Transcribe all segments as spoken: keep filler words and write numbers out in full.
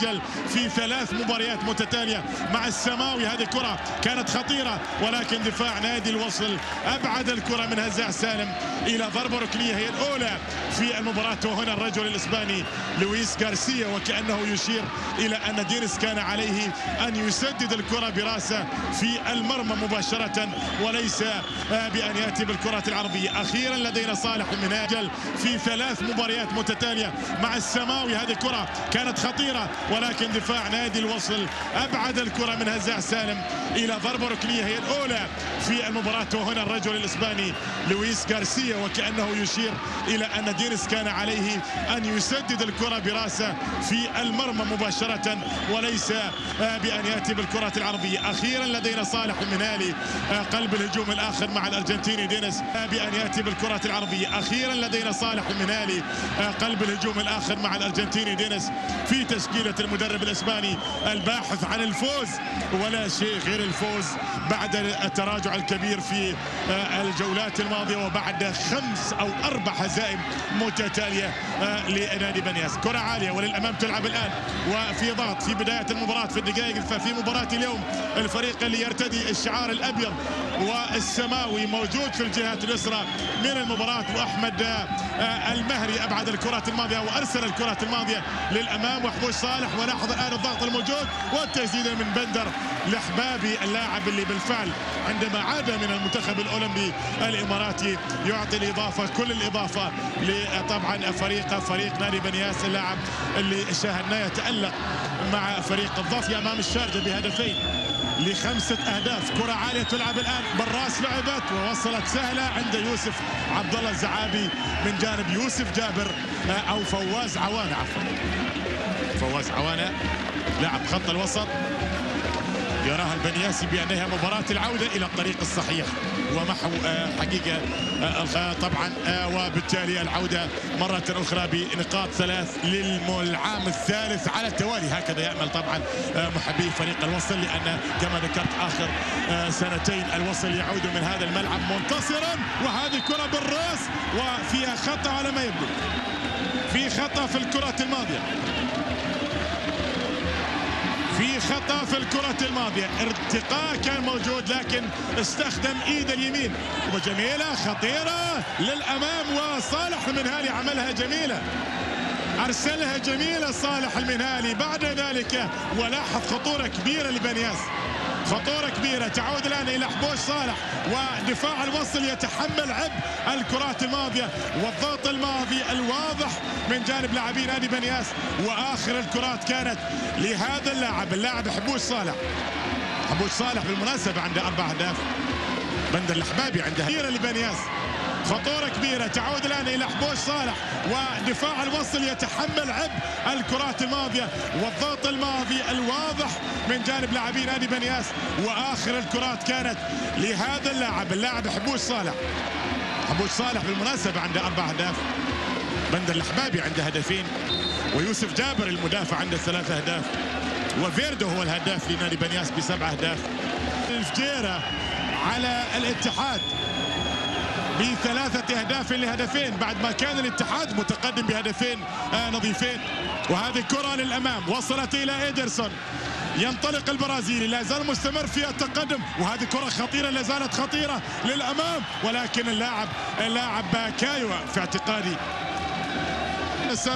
أجل في ثلاث مباريات متتالية مع السماوي. هذه كرة كانت خطيرة ولكن دفاع نادي الوصل أبعد الكرة من هزاع سالم إلى ضربة ركنية هي الأولى في المباراة. وهنا الرجل الإسباني لويس غارسيا وكأنه يشير إلى أن دينيس كان عليه أن يسدد الكرة براسه في المرمى مباشرة وليس بأن يأتي بالكرة العرضية. أخيرا لدينا صالح المناجل في ثلاث مباريات متتالية مع السماوي. هذه كرة كانت خطيرة ولكن دفاع نادي الوصل أبعد الكرة من هزاع سالم إلى ضربة ركنية هي الأولى في المباراة. وهنا الرجل الإسباني لويس غارسيا وكأنه يشير إلى أن دينيس كان عليه أن يسدد الكرة براسه في المرمى مباشرة وليس بأن يأتي بالكرة العرضية. أخيرا لدينا صالح المنالي قلب الهجوم الآخر مع الأرجنتيني دينيس بأن يأتي بالكرة العرضية. أخيرا لدينا صالح المنالي قلب الهجوم الآخر مع الأرجنتيني دينيس في تشكيلة المدرب الإسباني الباحث عن الفوز ولا شيء غير الفوز بعد التراجع الكبير في الجولات الماضية وبعد خمس أو أربع هزائم متتالية لنادي بنياس. كرة عالية وللأمام تلعب الآن وفي ضغط في بداية المباراة في الدقائق في مباراة اليوم. الفريق اللي يرتدي الشعار الأبيض والسماوي موجود في الجهة اليسرى من المباراة. وأحمد المهري أبعد الكرة الماضية وأرسل الكرة الماضية للأمام وحبوش صالح. ولاحظ الآن الضغط الموجود والتسديدة من بندر لحبابي اللاعب اللي بالفعل عندما عاد من المنتخب الأولمبي الإماراتي يعطي الإضافة كل الإضافة لطبعا فريق فريق نادي بنياس. اللاعب اللي شاهدناه يتألق مع فريق الضافية أمام الشارجة بهدفين لخمسة أهداف. كرة عالية تلعب الآن بالراس لعبت ووصلت سهلة عند يوسف عبد الله الزعابي من جانب يوسف جابر أو فواز عوانة عفوا فواز عوانة لاعب خط الوسط. يراها البنياسي بأنها مباراة العودة إلى الطريق الصحيح ومحو حقيقة طبعا وبالتالي العودة مرة أخرى بنقاط ثلاث للعام الثالث على التوالي. هكذا يأمل طبعا محبي فريق الوصل لأن كما ذكرت آخر سنتين الوصل يعود من هذا الملعب منتصرا. وهذه كرة بالراس وفيها خطأ على ما يبدو في خطأ في الكرة الماضية في خطأ في الكرة الماضية. ارتقاء كان موجود لكن استخدم ايد اليمين وجميلة خطيرة للأمام وصالح المنهالي عملها جميلة أرسلها جميلة صالح المنهالي بعد ذلك. ولاحظ خطورة كبيرة لبنياس خطورة كبيرة تعود الآن إلى حبوش صالح ودفاع الوصل يتحمل عبء الكرات الماضية والضغط الماضي الواضح من جانب لاعبي نادي بنياس. وآخر الكرات كانت لهذا اللاعب اللاعب حبوش صالح حبوش صالح بالمناسبة عنده أربع أهداف. بندر الحبابي عنده كبيرة لبنياس خطورة كبيرة تعود الآن إلى حبوش صالح ودفاع الوصل يتحمل عبء الكرات الماضية والضغط الماضي الواضح من جانب لاعبي نادي بنياس. وآخر الكرات كانت لهذا اللاعب اللاعب حبوش صالح حبوش صالح بالمناسبة عنده أربع أهداف. بندر الحبابي عنده هدفين ويوسف جابر المدافع عنده ثلاث أهداف وفيردو هو الهداف لنادي بنياس بسبع أهداف. الفجيرة على الاتحاد بثلاثة أهداف لهدفين بعد ما كان الاتحاد متقدم بهدفين نظيفين. وهذه كرة للأمام وصلت إلى إيدرسون ينطلق البرازيلي لا زال مستمر في التقدم وهذه كرة خطيرة لا زالت خطيرة للأمام ولكن اللاعب اللاعب كايو في اعتقادي نسب.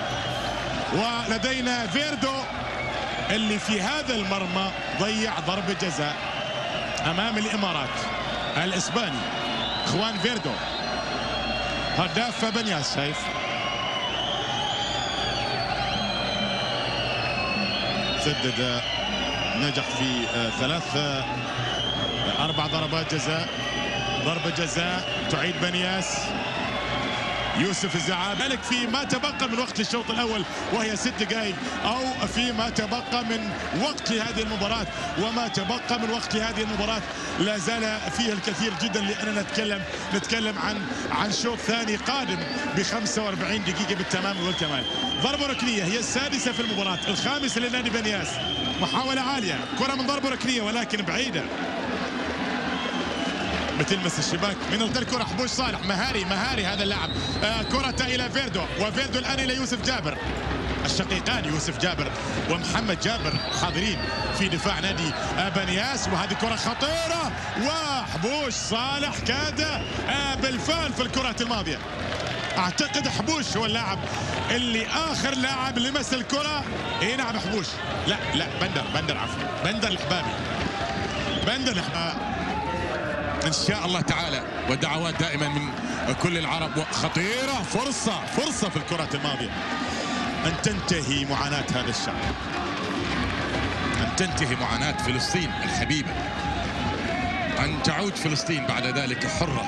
ولدينا فيردو اللي في هذا المرمى ضيع ضربة جزاء أمام الإمارات الإسباني خوان فيردو هداف بنياس. شايف سدد نجح في ثلاث أربع ضربات جزاء. ضربة جزاء تعيد بنياس يوسف الزعابي ذلك في ما تبقى من وقت للشوط الأول وهي ست دقائق أو في ما تبقى من وقت لهذه المباراة. وما تبقى من وقت لهذه المباراة لا زال فيها الكثير جدا لأننا نتكلم نتكلم عن عن شوط ثاني قادم ب خمسة وأربعين دقيقة بالتمام والكمال. ضربة ركنية هي السادسة في المباراة الخامسة لنادي بنياس. محاولة عالية كرة من ضربة ركنية ولكن بعيدة بتلمس الشباك من الكرة. حبوش صالح مهاري مهاري هذا اللاعب. آه كرة إلى فيردو وفيردو الآن إلى يوسف جابر الشقيقان يوسف جابر ومحمد جابر حاضرين في دفاع نادي بنياس. وهذه كرة خطيرة وحبوش صالح كاد بالفعل في الكرة الماضية. اعتقد حبوش هو اللاعب اللي اخر لاعب لمس الكرة. اي نعم حبوش. لا لا بندر بندر عفوا بندر الحبابي بندر الحبابي. ان شاء الله تعالى والدعوات دائما من كل العرب. خطيرة فرصة فرصة في الكرة الماضية ان تنتهي معاناة هذا الشعب، ان تنتهي معاناة فلسطين الحبيبة، ان تعود فلسطين بعد ذلك حرة،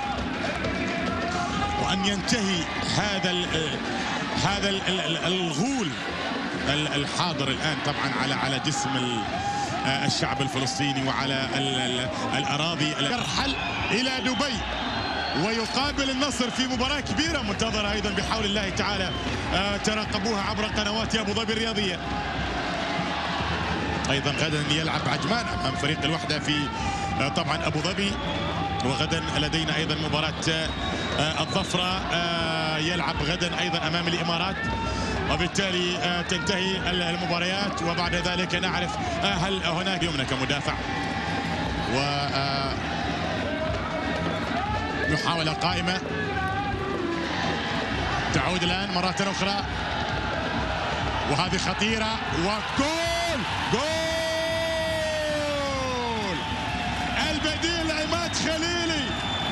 وأن ينتهي هذا ال هذا ال الغول الحاضر الآن طبعا على على جسم الشعب الفلسطيني وعلى الأراضي. يرحل إلى دبي ويقابل النصر في مباراة كبيرة منتظرة أيضا بحول الله تعالى. ترقبوها عبر قنوات أبو ظبي الرياضية. أيضا غدا يلعب عجمان أمام فريق الوحدة في طبعا أبو ظبي. وغدا لدينا أيضا مباراة الظفرة يلعب غدا أيضا أمام الإمارات. وبالتالي تنتهي المباريات وبعد ذلك نعرف هل هناك يمنى كمدافع. و محاولة قائمة تعود الآن مرة أخرى وهذه خطيرة وجول جول. البديل عماد خليلي،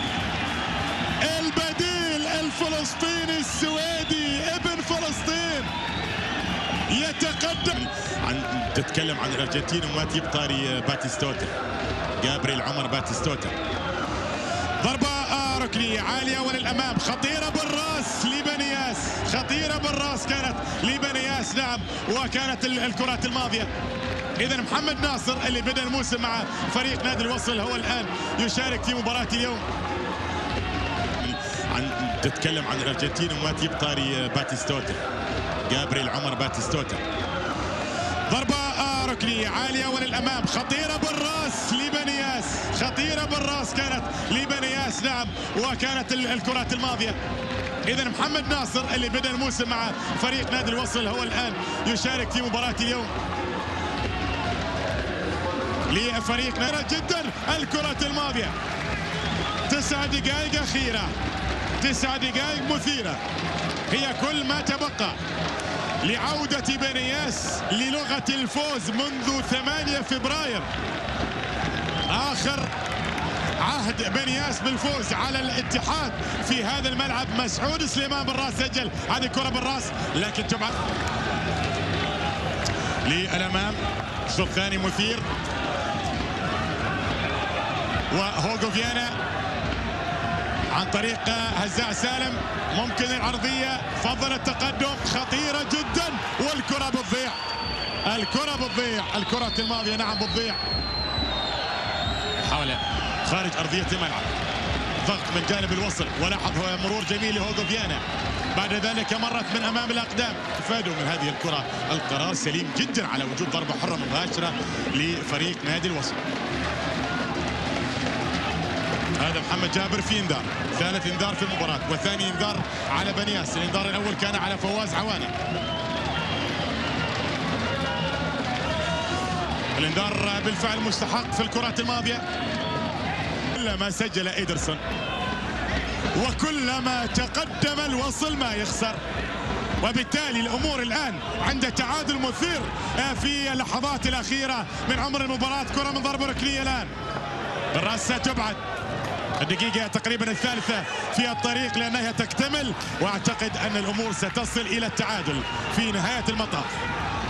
البديل الفلسطيني السويدي ابن فلسطين يتقدم. عن تتكلم عن الارجنتين وما تجيب طاري باتيستوتا، جابريل عمر باتيستوتا. ضربة ركنية عالية وللأمام خطيرة بالراس لبنياس، خطيرة بالراس كانت لبنياس نعم. وكانت الكرات الماضية. إذا محمد ناصر اللي بدأ الموسم مع فريق نادي الوصل هو الآن يشارك في مباراة اليوم. عن تتكلم عن الارجنتين وما تجيب طاري باتيستوتا، جابريل عمر باتيستوتا. ضربة ركنية عالية وللأمام خطيرة بالراس لبنياس، خطيرة بالراس كانت لبنياس نعم. وكانت الكرات الماضية. إذا محمد ناصر اللي بدأ الموسم مع فريق نادي الوصل هو الآن يشارك في مباراة اليوم لفريق نادي جدا. الكرة الماضية تسع دقائق أخيرة، تسع دقائق مثيرة هي كل ما تبقى لعودة بنياس للغة الفوز منذ ثمانية فبراير. آخر عهد بنياس بالفوز على الاتحاد في هذا الملعب. مسعود سليمان بالراس سجل هذه الكرة بالراس لكن تبعد للأمام. شوط ثاني مثير وهوغو فيانا عن طريق هزاع سالم ممكن العرضية فضل التقدم خطيرة جدا والكرة بتضيع، الكرة بتضيع، الكرة الماضية نعم بتضيع. محاولة خارج أرضية الملعب، ضغط من جانب الوصل ولاحظ مرور جميل لهوغو فيانا. بعد ذلك مرت من أمام الأقدام. فادوا من هذه الكرة القرار سليم جدا على وجود ضربة حرة مباشرة لفريق نادي الوصل. هذا محمد جابر في انذار، ثالث انذار في المباراة وثاني انذار على بنياس. الانذار الاول كان على فواز عوانة. الانذار بالفعل مستحق في الكرات الماضية. كلما سجل إيدرسون وكلما تقدم الوصل ما يخسر، وبالتالي الامور الان عند تعادل مثير في اللحظات الاخيرة من عمر المباراة. كرة من ضربة ركنية الان بالراس ستبعد. الدقيقة تقريبا الثالثة في الطريق لأنها تكتمل، وأعتقد أن الأمور ستصل إلى التعادل في نهاية المطاف.